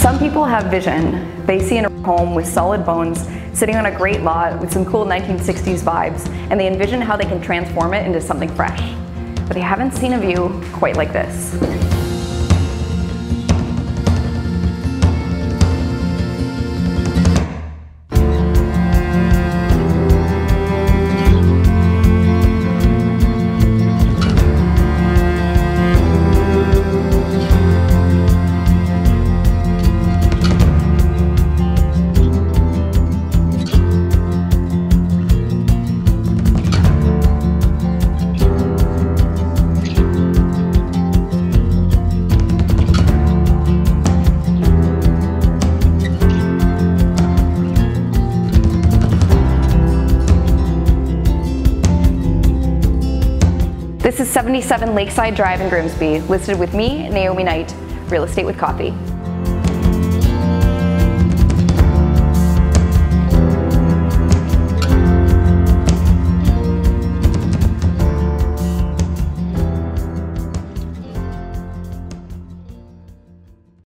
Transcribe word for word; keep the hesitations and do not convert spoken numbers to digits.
Some people have vision. They see a home with solid bones, sitting on a great lot with some cool nineteen sixties vibes, and they envision how they can transform it into something fresh. But they haven't seen a view quite like this. This is seventy-seven Lakeside Drive in Grimsby, listed with me, Naomi Knight, Real Estate with Coffee.